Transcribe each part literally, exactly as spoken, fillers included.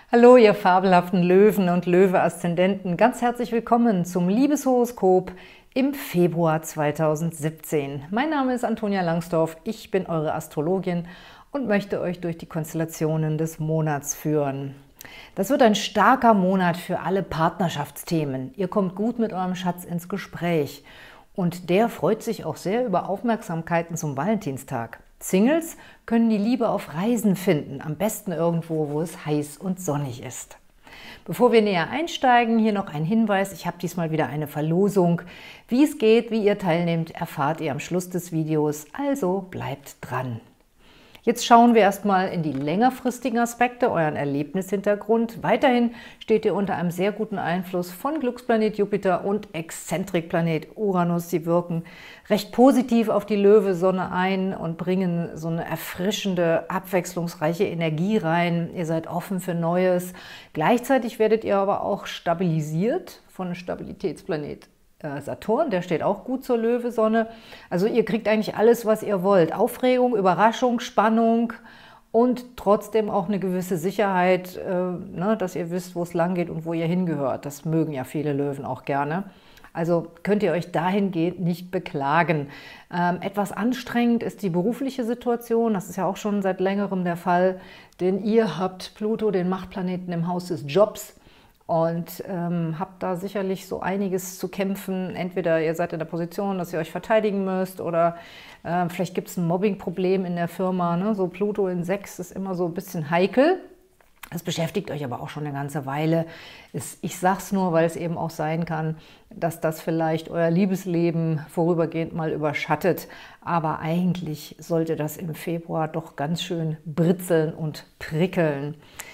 Hallo, ihr fabelhaften Löwen und Löwe-Aszendenten. Ganz herzlich willkommen zum Liebeshoroskop im Februar zweitausendsiebzehn. Mein Name ist Antonia Langsdorf, ich bin eure Astrologin und möchte euch durch die Konstellationen des Monats führen. Das wird ein starker Monat für alle Partnerschaftsthemen. Ihr kommt gut mit eurem Schatz ins Gespräch und der freut sich auch sehr über Aufmerksamkeiten zum Valentinstag. Singles können die Liebe auf Reisen finden, am besten irgendwo, wo es heiß und sonnig ist. Bevor wir näher einsteigen, hier noch ein Hinweis. Ich habe diesmal wieder eine Verlosung. Wie es geht, wie ihr teilnehmt, erfahrt ihr am Schluss des Videos, also bleibt dran. Jetzt schauen wir erstmal in die längerfristigen Aspekte, euren Erlebnishintergrund. Weiterhin steht ihr unter einem sehr guten Einfluss von Glücksplanet Jupiter und Exzentrikplanet Uranus. Sie wirken recht positiv auf die Löwe-Sonne ein und bringen so eine erfrischende, abwechslungsreiche Energie rein. Ihr seid offen für Neues. Gleichzeitig werdet ihr aber auch stabilisiert von Stabilitätsplanet Saturn, der steht auch gut zur Löwe-Sonne. Also ihr kriegt eigentlich alles, was ihr wollt. Aufregung, Überraschung, Spannung und trotzdem auch eine gewisse Sicherheit, äh, ne, dass ihr wisst, wo es lang geht und wo ihr hingehört. Das mögen ja viele Löwen auch gerne. Also könnt ihr euch dahingehend nicht beklagen. Ähm, etwas anstrengend ist die berufliche Situation. Das ist ja auch schon seit längerem der Fall, denn ihr habt Pluto, den Machtplaneten, im Haus des Jobs. Und ähm, habt da sicherlich so einiges zu kämpfen. Entweder ihr seid in der Position, dass ihr euch verteidigen müsst oder äh, vielleicht gibt es ein Mobbingproblem in der Firma. Ne? So Pluto in sechs ist immer so ein bisschen heikel. Das beschäftigt euch aber auch schon eine ganze Weile. Ich sage es nur, weil es eben auch sein kann, dass das vielleicht euer Liebesleben vorübergehend mal überschattet. Aber eigentlich sollte das im Februar doch ganz schön britzeln und prickeln.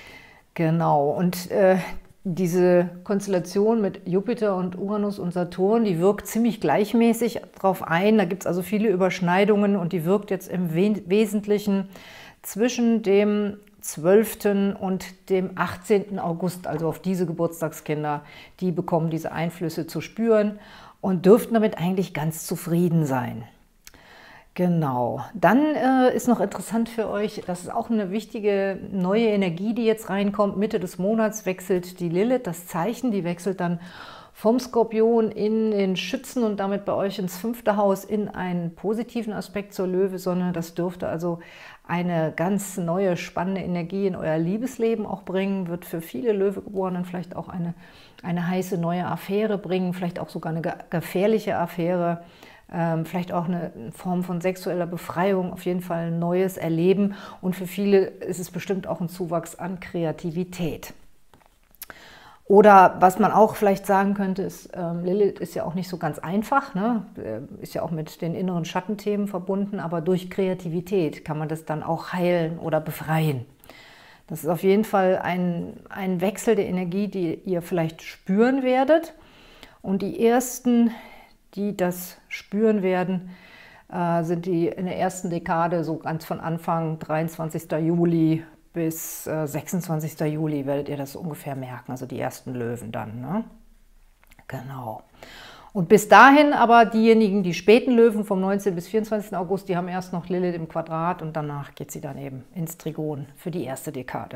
Genau, und äh, diese Konstellation mit Jupiter und Uranus und Saturn, die wirkt ziemlich gleichmäßig drauf ein. Da gibt es also viele Überschneidungen und die wirkt jetzt im Wesentlichen zwischen dem zwölften und dem achtzehnten August, also auf diese Geburtstagskinder. Die bekommen diese Einflüsse zu spüren und dürften damit eigentlich ganz zufrieden sein. Genau. Dann äh, ist noch interessant für euch, das ist auch eine wichtige neue Energie, die jetzt reinkommt. Mitte des Monats wechselt die Lilith, das Zeichen, die wechselt dann vom Skorpion in den Schützen und damit bei euch ins fünfte Haus in einen positiven Aspekt zur Löwe-Sonne. Das dürfte also eine ganz neue, spannende Energie in euer Liebesleben auch bringen, wird für viele Löwegeborenen vielleicht auch eine, eine heiße neue Affäre bringen, vielleicht auch sogar eine gefährliche Affäre. Ähm, vielleicht auch eine Form von sexueller Befreiung, auf jeden Fall ein neues Erleben. Und für viele ist es bestimmt auch ein Zuwachs an Kreativität. Oder was man auch vielleicht sagen könnte, ist, ähm, Lilith ist ja auch nicht so ganz einfach, ne? Ist ja auch mit den inneren Schattenthemen verbunden, aber durch Kreativität kann man das dann auch heilen oder befreien. Das ist auf jeden Fall ein, ein Wechsel der Energie, die ihr vielleicht spüren werdet. Und die ersten, die das spüren werden, äh, sind die in der ersten Dekade, so ganz von Anfang dreiundzwanzigsten Juli bis äh, sechsundzwanzigsten Juli werdet ihr das ungefähr merken, also die ersten Löwen dann. Ne? Genau. Und bis dahin aber diejenigen, die späten Löwen vom neunzehnten bis vierundzwanzigsten August, die haben erst noch Lilith im Quadrat und danach geht sie dann eben ins Trigon für die erste Dekade.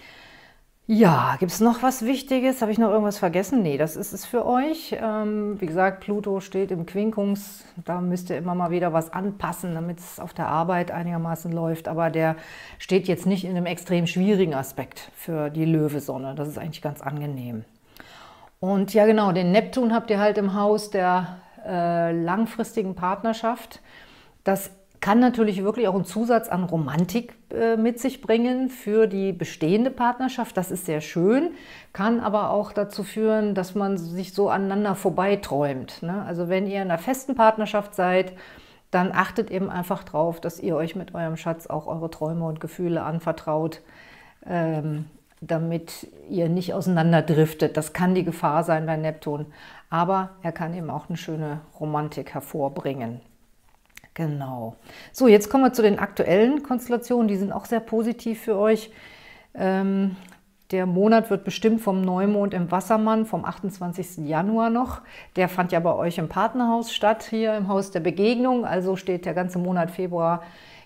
Ja, gibt es noch was Wichtiges? Habe ich noch irgendwas vergessen? Nee, das ist es für euch. Ähm, wie gesagt, Pluto steht im Quinkums. Da müsst ihr immer mal wieder was anpassen, damit es auf der Arbeit einigermaßen läuft. Aber der steht jetzt nicht in einem extrem schwierigen Aspekt für die Löwe-Sonne. Das ist eigentlich ganz angenehm. Und ja genau, den Neptun habt ihr halt im Haus der äh, langfristigen Partnerschaft. Das kann natürlich wirklich auch einen Zusatz an Romantik äh, mit sich bringen für die bestehende Partnerschaft. Das ist sehr schön, kann aber auch dazu führen, dass man sich so aneinander vorbeiträumt. Ne? Also wenn ihr in einer festen Partnerschaft seid, dann achtet eben einfach drauf, dass ihr euch mit eurem Schatz auch eure Träume und Gefühle anvertraut, ähm, damit ihr nicht auseinanderdriftet. Das kann die Gefahr sein bei Neptun, aber er kann eben auch eine schöne Romantik hervorbringen. Genau. So, jetzt kommen wir zu den aktuellen Konstellationen. Die sind auch sehr positiv für euch. Ähm, der Monat wird bestimmt vom Neumond im Wassermann, vom achtundzwanzigsten Januar noch. Der fand ja bei euch im Partnerhaus statt, hier im Haus der Begegnung. Also steht der ganze Monat Februar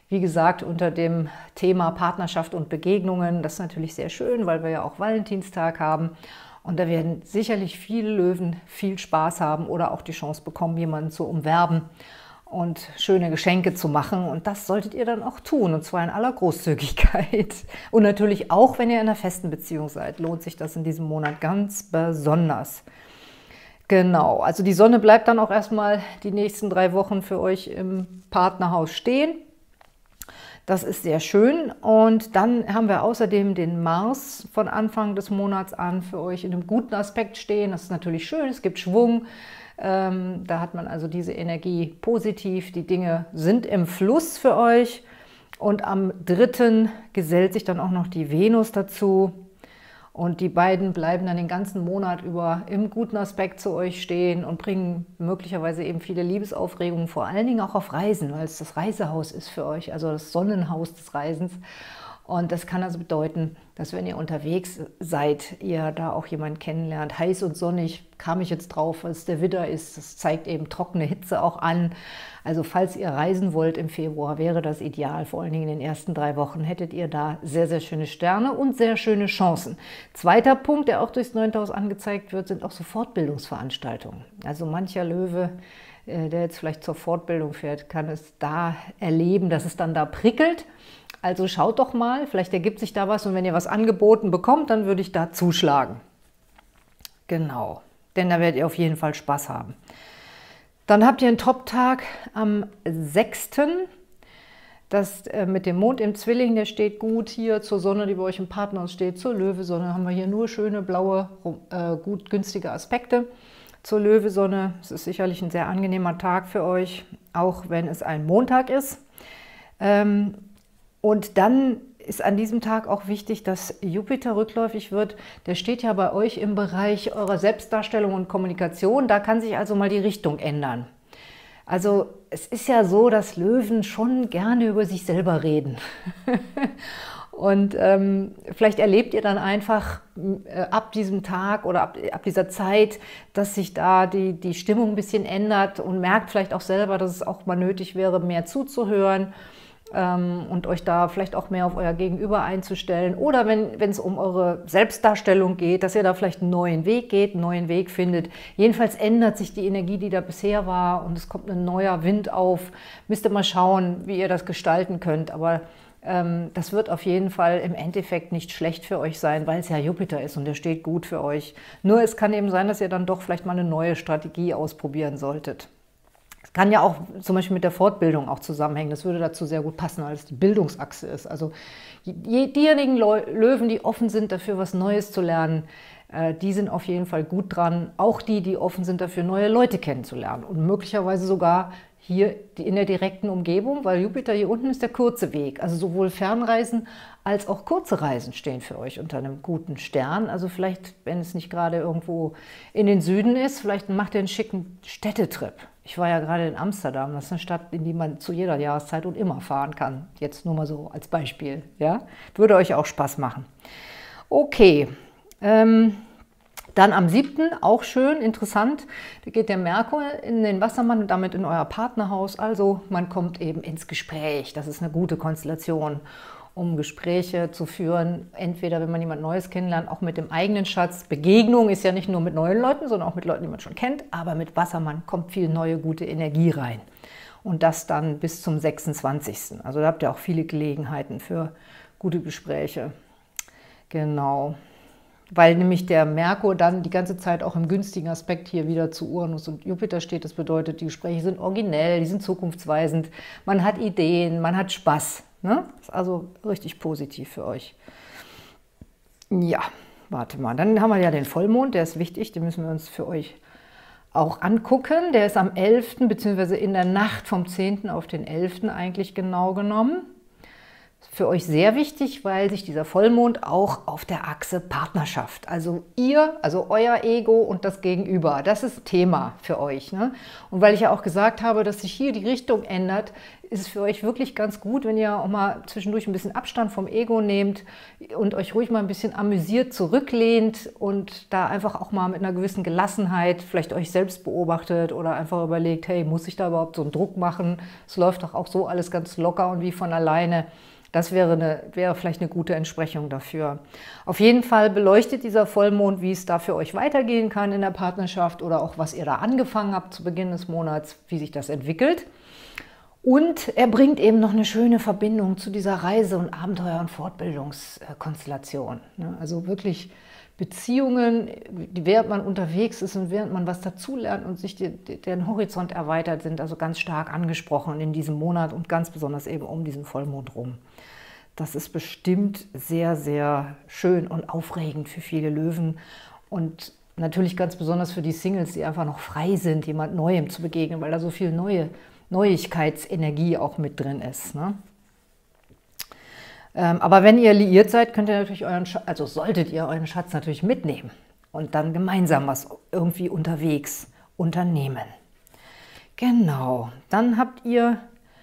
Wie gesagt, unter dem Thema Partnerschaft und Begegnungen. Das ist natürlich sehr schön, weil wir ja auch Valentinstag haben. Und da werden sicherlich viele Löwen viel Spaß haben oder auch die Chance bekommen, jemanden zu umwerben und schöne Geschenke zu machen. Und das solltet ihr dann auch tun, und zwar in aller Großzügigkeit. Und natürlich auch, wenn ihr in einer festen Beziehung seid, lohnt sich das in diesem Monat ganz besonders. Genau, also die Sonne bleibt dann auch erstmal die nächsten drei Wochen für euch im Partnerhaus stehen. Das ist sehr schön. Und dann haben wir außerdem den Mars von Anfang des Monats an für euch in einem guten Aspekt stehen. Das ist natürlich schön, es gibt Schwung. Ähm, da hat man also diese Energie positiv. Die Dinge sind im Fluss für euch. Und am dritten gesellt sich dann auch noch die Venus dazu. Und die beiden bleiben dann den ganzen Monat über im guten Aspekt zu euch stehen und bringen möglicherweise eben viele Liebesaufregungen, vor allen Dingen auch auf Reisen, weil es das Reisehaus ist für euch, also das Sonnenhaus des Reisens. Und das kann also bedeuten, dass wenn ihr unterwegs seid, ihr da auch jemanden kennenlernt. Heiß und sonnig kam ich jetzt drauf, weil es der Widder ist. Das zeigt eben trockene Hitze auch an. Also falls ihr reisen wollt im Februar, wäre das ideal. Vor allen Dingen in den ersten drei Wochen hättet ihr da sehr, sehr schöne Sterne und sehr schöne Chancen. Zweiter Punkt, der auch durchs neunte Haus angezeigt wird, sind auch so Fortbildungsveranstaltungen. Also mancher Löwe, der jetzt vielleicht zur Fortbildung fährt, kann es da erleben, dass es dann da prickelt. Also schaut doch mal, vielleicht ergibt sich da was, und wenn ihr was angeboten bekommt, dann würde ich da zuschlagen. Genau, denn da werdet ihr auf jeden Fall Spaß haben. Dann habt ihr einen Top-Tag am sechsten Das äh, mit dem Mond im Zwilling, der steht gut hier zur Sonne, die bei euch im Partnerhaus steht. Zur Löwesonne haben wir hier nur schöne, blaue, äh, gut günstige Aspekte. Zur Löwesonne, es ist sicherlich ein sehr angenehmer Tag für euch, auch wenn es ein Montag ist. Ähm, Und dann ist an diesem Tag auch wichtig, dass Jupiter rückläufig wird. Der steht ja bei euch im Bereich eurer Selbstdarstellung und Kommunikation. Da kann sich also mal die Richtung ändern. Also es ist ja so, dass Löwen schon gerne über sich selber reden. Und ähm, vielleicht erlebt ihr dann einfach äh, ab diesem Tag oder ab, ab dieser Zeit, dass sich da die, die Stimmung ein bisschen ändert, und merkt vielleicht auch selber, dass es auch mal nötig wäre, mehr zuzuhören und euch da vielleicht auch mehr auf euer Gegenüber einzustellen. Oder wenn wenn es um eure Selbstdarstellung geht, dass ihr da vielleicht einen neuen Weg geht, einen neuen Weg findet. Jedenfalls ändert sich die Energie, die da bisher war, und es kommt ein neuer Wind auf. Müsst ihr mal schauen, wie ihr das gestalten könnt. Aber ähm, das wird auf jeden Fall im Endeffekt nicht schlecht für euch sein, weil es ja Jupiter ist und der steht gut für euch. Nur es kann eben sein, dass ihr dann doch vielleicht mal eine neue Strategie ausprobieren solltet. Kann ja auch zum Beispiel mit der Fortbildung auch zusammenhängen. Das würde dazu sehr gut passen, weil es die Bildungsachse ist. Also diejenigen Löwen, die offen sind dafür, was Neues zu lernen, die sind auf jeden Fall gut dran. Auch die, die offen sind dafür, neue Leute kennenzulernen. Und möglicherweise sogar hier in der direkten Umgebung, weil Jupiter hier unten ist der kurze Weg. Also sowohl Fernreisen als auch kurze Reisen stehen für euch unter einem guten Stern. Also vielleicht, wenn es nicht gerade irgendwo in den Süden ist, vielleicht macht ihr einen schicken Städtetrip. Ich war ja gerade in Amsterdam, das ist eine Stadt, in die man zu jeder Jahreszeit und immer fahren kann. Jetzt nur mal so als Beispiel. Ja? Würde euch auch Spaß machen. Okay, ähm, dann am siebten auch schön, interessant, da geht der Merkur in den Wassermann und damit in euer Partnerhaus. Also man kommt eben ins Gespräch. Das ist eine gute Konstellation, um Gespräche zu führen. Entweder, wenn man jemand Neues kennenlernt, auch mit dem eigenen Schatz. Begegnung ist ja nicht nur mit neuen Leuten, sondern auch mit Leuten, die man schon kennt. Aber mit Wassermann kommt viel neue, gute Energie rein. Und das dann bis zum sechsundzwanzigsten Also da habt ihr auch viele Gelegenheiten für gute Gespräche. Genau. Weil nämlich der Merkur dann die ganze Zeit auch im günstigen Aspekt hier wieder zu Uranus und Jupiter steht. Das bedeutet, die Gespräche sind originell, die sind zukunftsweisend, man hat Ideen, man hat Spaß. Ne? Ist also richtig positiv für euch. Ja, warte mal, dann haben wir ja den Vollmond, der ist wichtig, den müssen wir uns für euch auch angucken. Der ist am elften beziehungsweise in der Nacht vom zehnten auf den elften eigentlich genau genommen. Für euch sehr wichtig, weil sich dieser Vollmond auch auf der Achse Partnerschaft, also ihr, also euer Ego und das Gegenüber, das ist Thema für euch. Ne? Und weil ich ja auch gesagt habe, dass sich hier die Richtung ändert, ist es für euch wirklich ganz gut, wenn ihr auch mal zwischendurch ein bisschen Abstand vom Ego nehmt und euch ruhig mal ein bisschen amüsiert zurücklehnt und da einfach auch mal mit einer gewissen Gelassenheit vielleicht euch selbst beobachtet oder einfach überlegt, hey, muss ich da überhaupt so einen Druck machen? Es läuft doch auch so alles ganz locker und wie von alleine. Das wäre, eine, wäre vielleicht eine gute Entsprechung dafür. Auf jeden Fall beleuchtet dieser Vollmond, wie es da für euch weitergehen kann in der Partnerschaft oder auch, was ihr da angefangen habt zu Beginn des Monats, wie sich das entwickelt. Und er bringt eben noch eine schöne Verbindung zu dieser Reise- und Abenteuer- und Fortbildungskonstellation. Also wirklich Beziehungen, während man unterwegs ist und während man was dazulernt und sich den Horizont erweitert, sind also ganz stark angesprochen in diesem Monat und ganz besonders eben um diesen Vollmond rum. Das ist bestimmt sehr, sehr schön und aufregend für viele Löwen und natürlich ganz besonders für die Singles, die einfach noch frei sind, jemand Neuem zu begegnen, weil da so viel neue Neuigkeitsenergie auch mit drin ist, ne? Ähm, aber wenn ihr liiert seid, könnt ihr natürlich euren Schatz, also solltet ihr euren Schatz natürlich mitnehmen und dann gemeinsam was irgendwie unterwegs unternehmen. Genau, dann habt ihr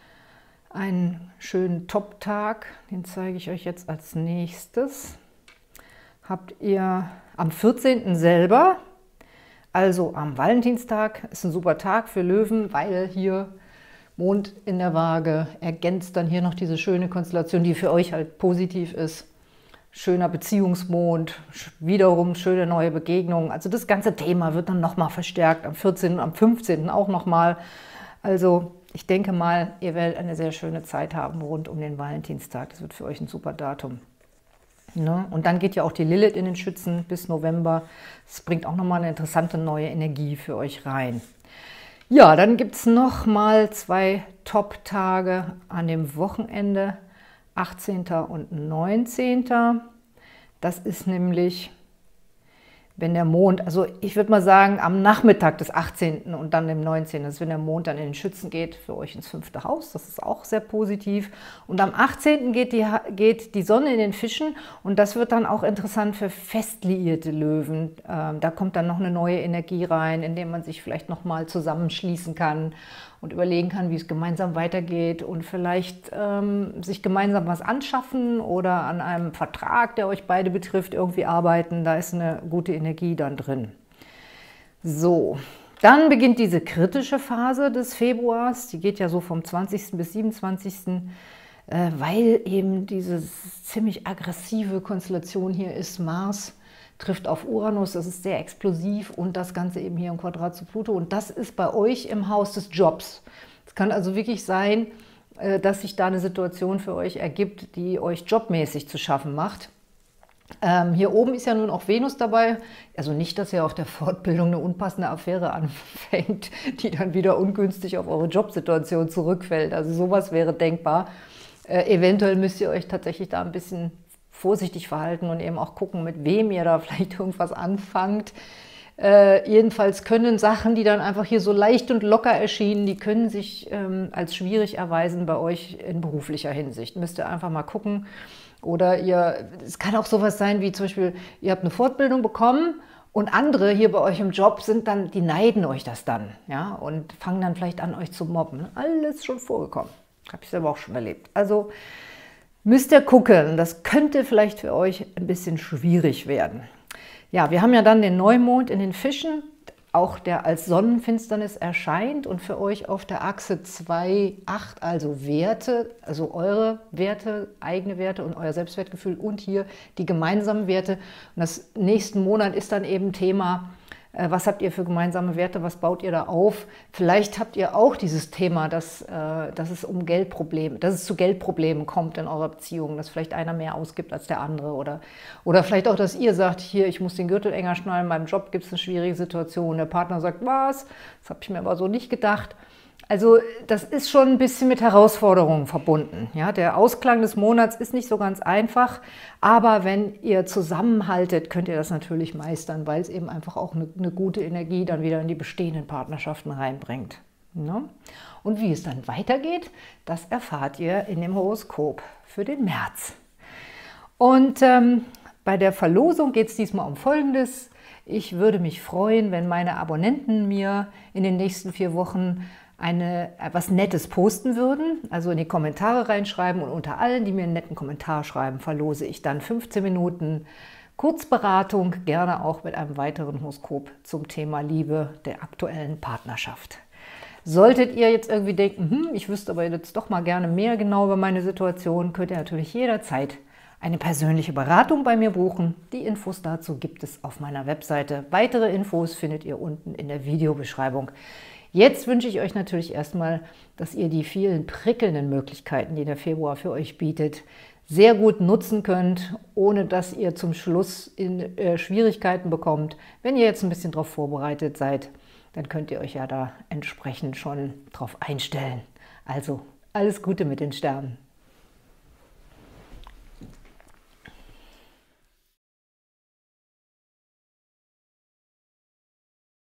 einen schönen Top-Tag, den zeige ich euch jetzt als nächstes. Habt ihr am vierzehnten selber, also am Valentinstag, ist ein super Tag für Löwen, weil hier Mond in der Waage ergänzt dann hier noch diese schöne Konstellation, die für euch halt positiv ist. Schöner Beziehungsmond, wiederum schöne neue Begegnungen. Also das ganze Thema wird dann nochmal verstärkt, am vierzehnten und am fünfzehnten auch nochmal. Also ich denke mal, ihr werdet eine sehr schöne Zeit haben rund um den Valentinstag. Das wird für euch ein super Datum. Ne? Und dann geht ja auch die Lilith in den Schützen bis November. Das bringt auch nochmal eine interessante neue Energie für euch rein. Ja, dann gibt es noch mal zwei Top-Tage an dem Wochenende, achtzehnten und neunzehnten Das ist nämlich, wenn der Mond, also ich würde mal sagen, am Nachmittag des achtzehnten und dann dem neunzehnten, das ist, wenn der Mond dann in den Schützen geht, für euch ins fünfte Haus, das ist auch sehr positiv. Und am achtzehnten geht die, geht die Sonne in den Fischen und das wird dann auch interessant für fest liierte Löwen. Ähm, da kommt dann noch eine neue Energie rein, indem man sich vielleicht nochmal zusammenschließen kann und überlegen kann, wie es gemeinsam weitergeht und vielleicht ähm, sich gemeinsam was anschaffen oder an einem Vertrag, der euch beide betrifft, irgendwie arbeiten. Da ist eine gute Energie dann drin. So, dann beginnt diese kritische Phase des Februars. Die geht ja so vom zwanzigsten bis siebenundzwanzigsten Äh, weil eben diese ziemlich aggressive Konstellation hier ist. Mars trifft auf Uranus, das ist sehr explosiv und das Ganze eben hier im Quadrat zu Pluto. Und das ist bei euch im Haus des Jobs. Es kann also wirklich sein, dass sich da eine Situation für euch ergibt, die euch jobmäßig zu schaffen macht. Ähm, hier oben ist ja nun auch Venus dabei. Also nicht, dass ihr auf der Fortbildung eine unpassende Affäre anfängt, die dann wieder ungünstig auf eure Jobsituation zurückfällt. Also sowas wäre denkbar. Äh, eventuell müsst ihr euch tatsächlich da ein bisschen vorsichtig verhalten und eben auch gucken, mit wem ihr da vielleicht irgendwas anfangt. Äh, jedenfalls können Sachen, die dann einfach hier so leicht und locker erschienen, die können sich ähm, als schwierig erweisen bei euch in beruflicher Hinsicht. Müsst ihr einfach mal gucken. Oder ihr, es kann auch sowas sein wie zum Beispiel, ihr habt eine Fortbildung bekommen und andere hier bei euch im Job sind dann, die neiden euch das dann, ja, und fangen dann vielleicht an, euch zu mobben. Alles schon vorgekommen. Habe ich selber auch schon erlebt. Also müsst ihr gucken, das könnte vielleicht für euch ein bisschen schwierig werden. Ja, wir haben ja dann den Neumond in den Fischen, auch der als Sonnenfinsternis erscheint und für euch auf der Achse zwei acht, also Werte, also eure Werte, eigene Werte und euer Selbstwertgefühl und hier die gemeinsamen Werte. Und das nächsten Monat ist dann eben Thema, was habt ihr für gemeinsame Werte, was baut ihr da auf? Vielleicht habt ihr auch dieses Thema, dass, dass es um Geldprobleme, dass es zu Geldproblemen kommt in eurer Beziehung, dass vielleicht einer mehr ausgibt als der andere oder, oder vielleicht auch, dass ihr sagt, hier, ich muss den Gürtel enger schnallen, beim Job gibt es eine schwierige Situation, der Partner sagt, was? Das habe ich mir aber so nicht gedacht. Also das ist schon ein bisschen mit Herausforderungen verbunden. Ja, der Ausklang des Monats ist nicht so ganz einfach, aber wenn ihr zusammenhaltet, könnt ihr das natürlich meistern, weil es eben einfach auch eine, eine gute Energie dann wieder in die bestehenden Partnerschaften reinbringt. Ja? Und wie es dann weitergeht, das erfahrt ihr in dem Horoskop für den März. Und ähm, bei der Verlosung geht es diesmal um Folgendes. Ich würde mich freuen, wenn meine Abonnenten mir in den nächsten vier Wochen eine, was Nettes posten würden, also in die Kommentare reinschreiben, und unter allen, die mir einen netten Kommentar schreiben, verlose ich dann fünfzehn Minuten Kurzberatung, gerne auch mit einem weiteren Horoskop zum Thema Liebe der aktuellen Partnerschaft. Solltet ihr jetzt irgendwie denken, hm, ich wüsste aber jetzt doch mal gerne mehr genau über meine Situation, könnt ihr natürlich jederzeit eine persönliche Beratung bei mir buchen. Die Infos dazu gibt es auf meiner Webseite. Weitere Infos findet ihr unten in der Videobeschreibung. Jetzt wünsche ich euch natürlich erstmal, dass ihr die vielen prickelnden Möglichkeiten, die der Februar für euch bietet, sehr gut nutzen könnt, ohne dass ihr zum Schluss in äh, Schwierigkeiten bekommt. Wenn ihr jetzt ein bisschen darauf vorbereitet seid, dann könnt ihr euch ja da entsprechend schon drauf einstellen. Also alles Gute mit den Sternen.